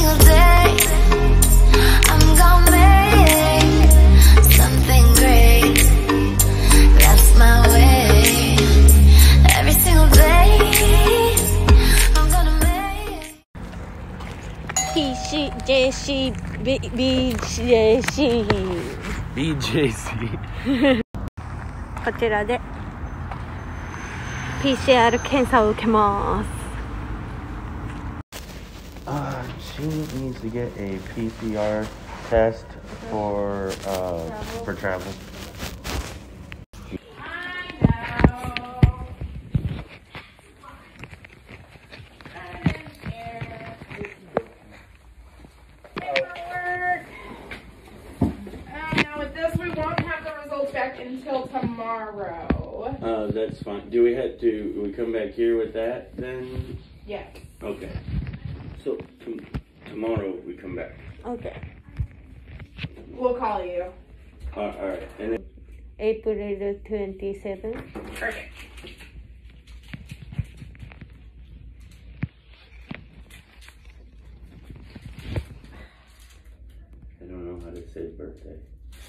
single day I'm gonna make something great. That's my way. Every single day I'm gonna make TCJC BJC BJC こちらで PCR 検査を受けます。 She needs to get a PCR test for travel. Now with this, we won't have the results back until tomorrow. That's fine. Do we come back here with that then? Yes. Okay. So tomorrow we come back. Okay. We'll call you. All right. And then April 27th. Perfect. I don't know how to say birthday.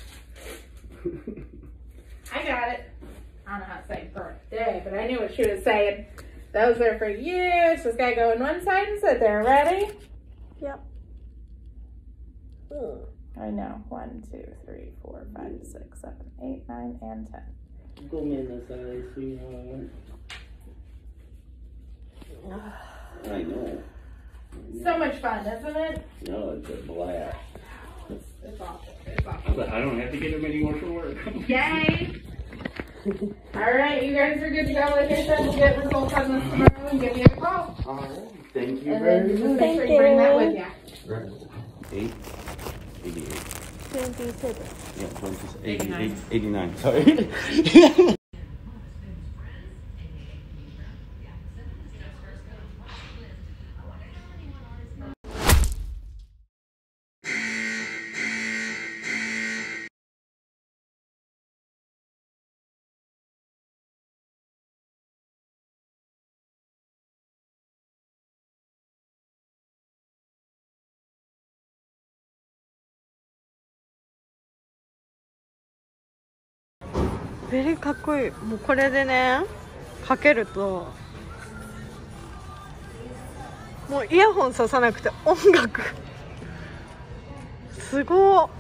I got it. I don't know how to say birthday, but I knew what she was saying. Those are for you. Just gotta go on one side and sit there. Ready? Yep. I know. 1, 2, 3, 4, 5, 6, 7, 8, 9, and 10. Go sweetheart. I know. So much fun, isn't it? No, it's a blast. It's awesome. It's awesome. I don't have to get them anymore for work. Yay! Alright, you guys are good to go. Like I said, we'll get results on this tomorrow and give you a call. Alright, thank you And very then just much. make sure you bring that with you. Right. 88. 27. Yeah, 89. 89, sorry. ベリーかっこいい。もうこれでねかけるともうイヤホンささなくて音楽すごい。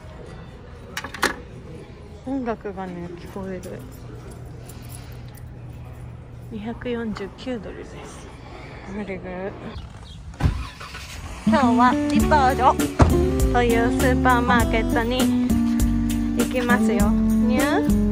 音楽がね聞こえる。249ドルです。ベリーグッド。今日はディパージョというスーパーマーケットに行きますよ。ニュー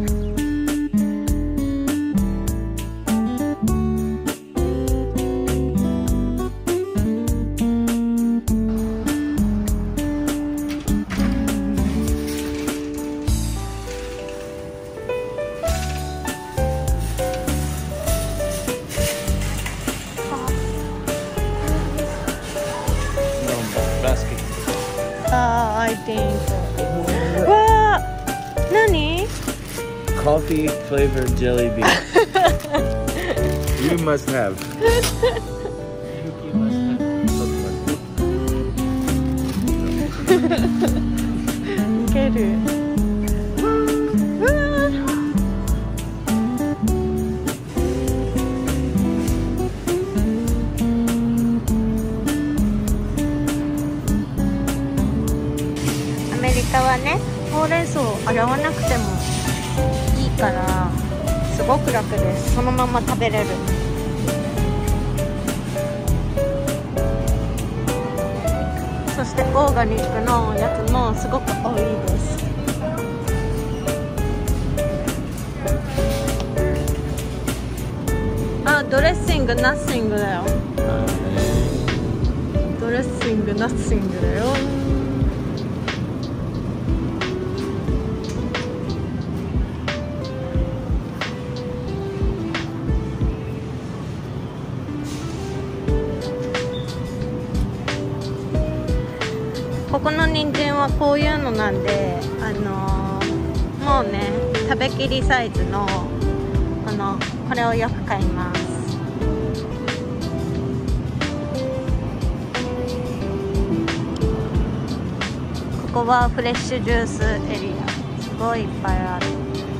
I think. わあ、何 Coffee flavored jelly bean. You must have. You must have. いける。アメリカはね、ほうれん草を洗わなくてもいいからすごく楽です。そのまま食べれる。そしてオーガニックのやつもすごく多いです。あ、ドレッシングナッシングだよ。ドレッシングナッシングだよ。ここの人参はこういうのなんで、もうね食べきりサイズのこれをよく買います。 こはフレッシュジュースエリア、すごいいっぱいある。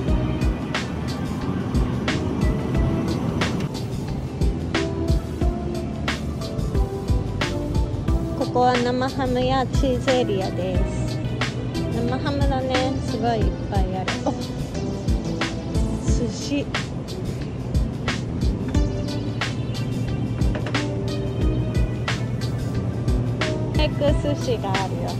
ここは生ハムやチーズエリアです。生ハムだね、すごいいっぱいある。お、寿司。エク寿司があるよ。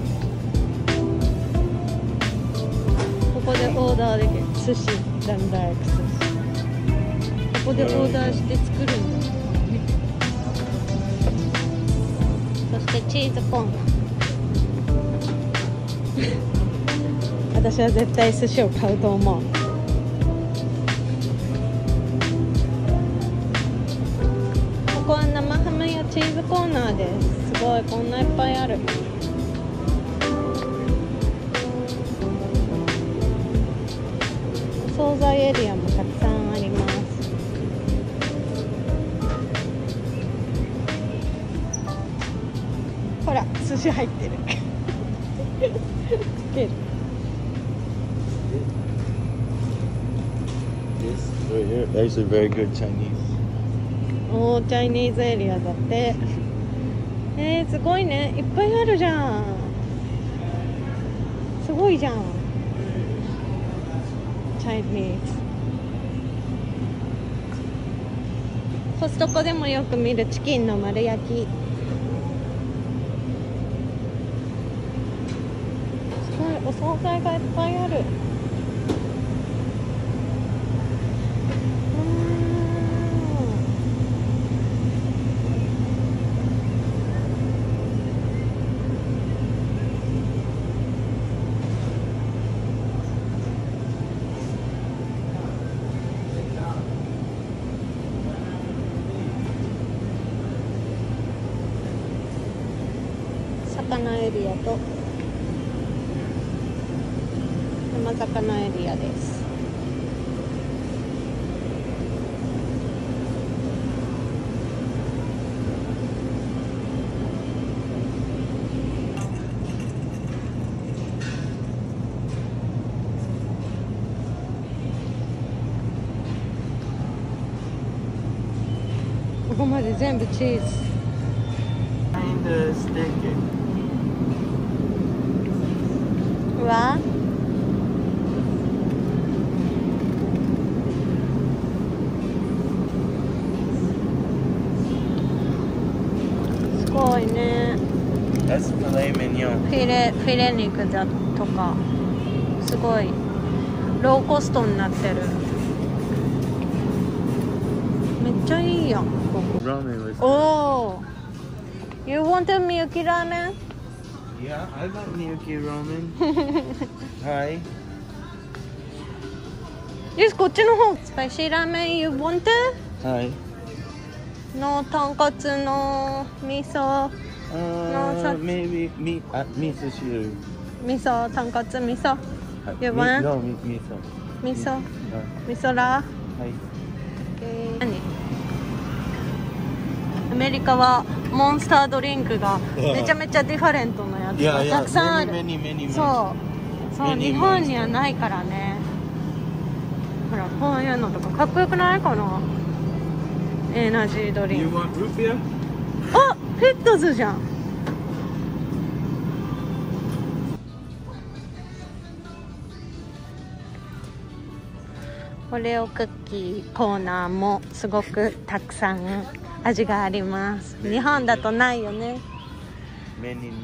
ここでオーダーできる。寿司ダンダーエク寿司。ここでオーダーして作るんだ。そしてチーズコーン。私は絶対寿司を買うと思う。ここは生ハムやチーズコーナーです。すごい、こんないっぱいある。お惣菜エリアもたくさんあります。ほら、寿司入ってる。つける。 This right here, actually very good Chinese. おー、チャイニーズエリアだって。すごいね、いっぱいあるじゃん。すごいじゃん。チャイニーズ。コストコでもよく見るチキンの丸焼き。すごい、お惣菜がいっぱいある。魚エリアと生魚エリアです。ここまで全部チーズ。 Kinda sticky. うわ、すごいね。 That's filet mignon. フィレ肉だとか、すごいローコストになってる。めっちゃいいやん、ここ。 Ramen was. おー、You want a Miyuki ramen? Yeah, I got Miyuki ramen. Hi. よし、こっちの方。スパイシーラーメン You want? Hi. のとんかつの味噌 Maybe meat miso. 味噌、とんかつ味噌 You Meat, want? no, miso. 味噌 Uh, 味噌ラ hi. ー。何？アメリカはモンスタードリンクがめちゃめちゃディファレントのやつがたくさんある。 many. そうそう、 Many 日本にはないからね。ほら、こういうのとかかっこよくないかな。エナジードリ You ンク。 want root beer? あ、フェットズじゃん。オレオクッキーコーナーもすごくたくさん味があります。日本だとないよね。 Many different.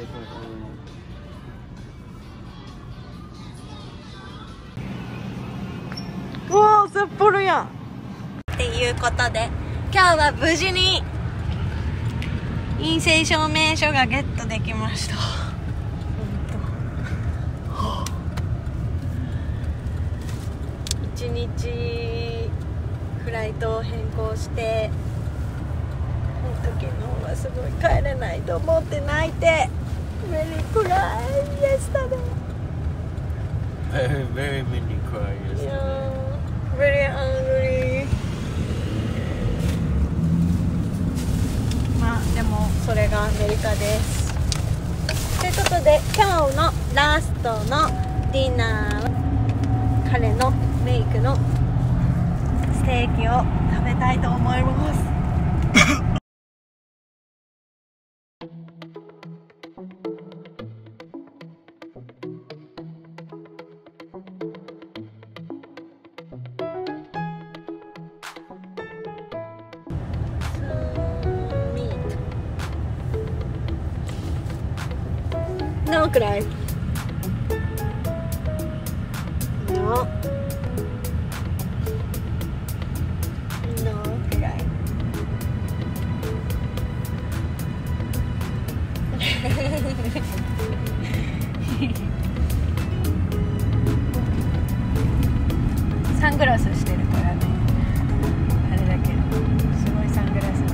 うわー、札幌やん。っていうことで今日は無事に陰性証明書がゲットできました。1日フライトを変更して本当昨日はすごい帰れないと思って泣いて Very cry yesterday. Very many cry yesterday. Yeah, very angry. まあでもそれがアメリカです。今ということで今日のラストのディナーは彼のメイクのステーキを食べたいと思います。No cry. No. No cry. サングラスしてるからね。あれだけど、すごいサングラス。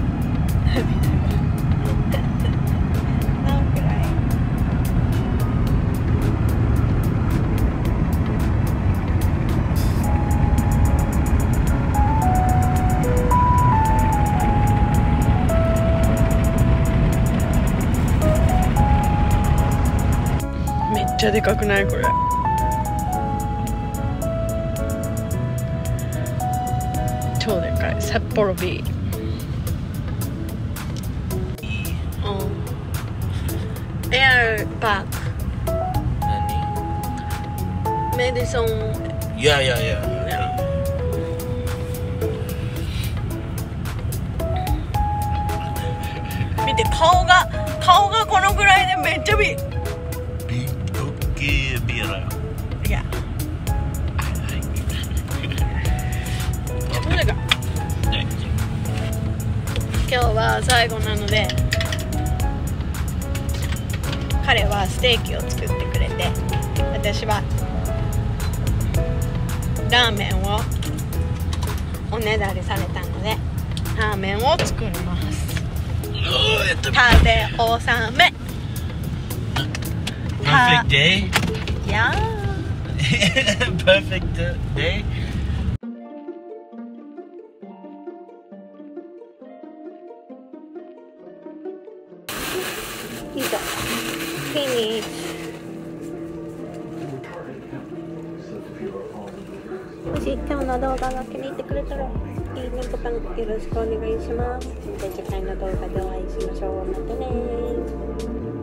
めっちゃでかくないこれ。超でかい。札幌ビー。エアパーク。 何？ メディソン。 いや。 見て顔がこのぐらいでめっちゃビー。 Mycket mer. Ja. 今日は最後なので彼はステーキを作ってくれて、私はラーメンをおねだりされたのでラーメンを作ります。食べ納め。 Perfect day. Yeah. Perfect day. いいぞ。フィニッシュ。もし今日の動画が気に入ってくれたらいいねボタンよろしくお願いします。また次回の動画でお会いしましょう。またねー。